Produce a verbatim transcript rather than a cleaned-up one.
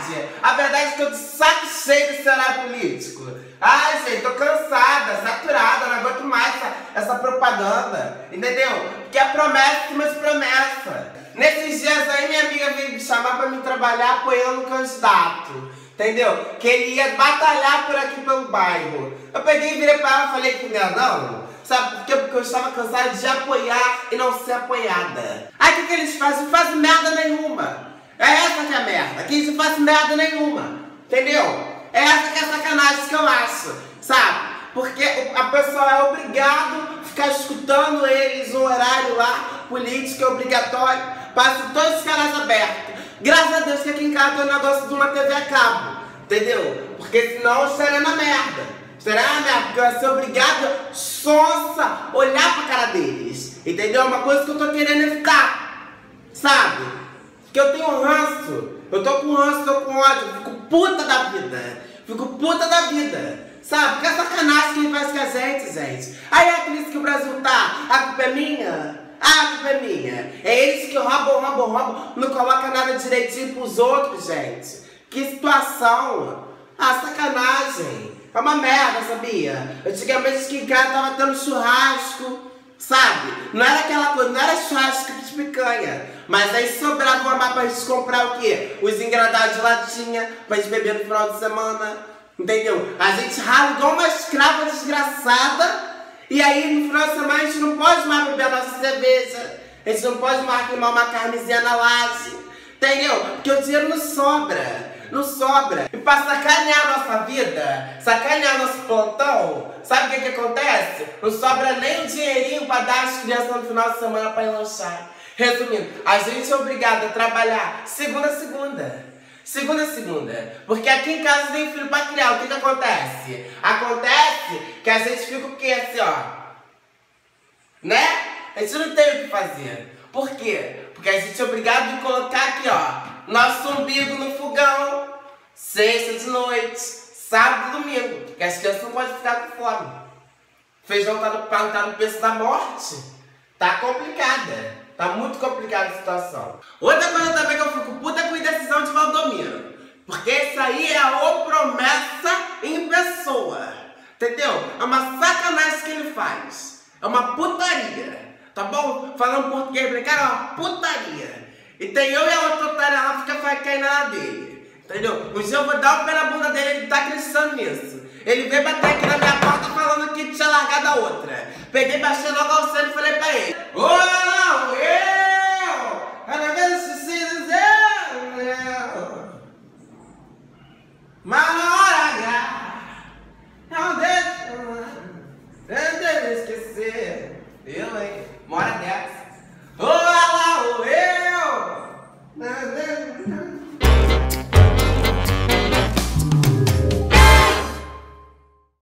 verdade? A verdade é que eu tô de saco cheio desse cenário político. Ai, gente, tô cansada, saturada, não aguento mais essa, essa propaganda, entendeu? Porque é promessa em cima de promessa. Nesses dias aí, minha amiga veio me chamar pra me trabalhar apoiando o candidato, entendeu? Que ele ia batalhar por aqui pelo bairro. Eu peguei e virei pra ela e falei que não era não. Sabe por quê? Porque eu estava cansada de apoiar e não ser apoiada. Aí o que, que eles fazem? Não fazem merda nenhuma. É essa que é a merda, que eles não fazem merda nenhuma, entendeu? É essa que é a sacanagem que eu acho, sabe? Porque a pessoa é obrigado a ficar escutando eles no horário lá, político é obrigatório, passa todos os canais abertos. Graças a Deus que aqui em casa tem um negócio de uma T V a cabo, entendeu? Porque senão eu estaria na merda. Estaria na merda, porque eu ia ser obrigado, sonsa, olhar pra cara deles, entendeu? Uma coisa que eu tô querendo evitar, sabe? Porque eu tenho ranço, eu tô com ranço, tô com ódio, eu fico puta da vida, fico puta da vida, sabe? Porque é sacanagem que ele faz com a gente, gente. Aí é a crise que o Brasil tá, a culpa é minha? Ah, a culpa é minha. É eles que roubam, roubam, roubam, não colocam nada direitinho pros outros, gente. Que situação. Ah, sacanagem. É uma merda, sabia? Antigamente aqui em casa tava tendo churrasco, sabe? Não era aquela coisa, não era churrasco de picanha. Mas aí sobrava uma mapa pra gente comprar o quê? Os engradados de latinha pra gente beber no final de semana. Entendeu? A gente rala igual uma escrava desgraçada. E aí no final de semana a gente não pode mais beber a nossa cerveja. A gente não pode mais queimar uma carnezinha na laje. Entendeu? Porque o dinheiro não sobra. Não sobra. E pra sacanear a nossa vida, sacanear nosso plantão, sabe o que que acontece? Não sobra nem o dinheirinho pra dar às crianças no final de semana pra ir lanchar. Resumindo, a gente é obrigado a trabalhar segunda a segunda. Segunda a segunda. Porque aqui em casa tem filho pra criar. O que que acontece? Acontece que a gente fica o quê? Assim, ó. Né? A gente não tem o que fazer. Por quê? Porque a gente é obrigado a colocar aqui, ó, nosso umbigo no fogão, sexta de noite, sábado e domingo, porque as crianças não podem ficar com fome. Feijão tá no, tá no preço da morte. Tá complicada. Tá muito complicada a situação. Outra coisa também que eu fico puta é com a indecisão de Valdomiro. Porque isso aí é o promessa em pessoa. Entendeu? É uma sacanagem que ele faz. É uma putaria. Tá bom? Falando português bem, cara, é uma putaria. E tem eu e a outra otária lá, fica caindo na dele. Entendeu? Um dia eu vou dar o pé na bunda dele, ele tá acreditando nisso. Ele veio bater aqui na minha porta falando que tinha largado a outra. Peguei, baixei logo ao centro e falei pra ele: ô, não, eu! Cada vez que se dizer, mas na hora H, não deixa, não deixa esquecer. Eu, hein? Uma hora dessa.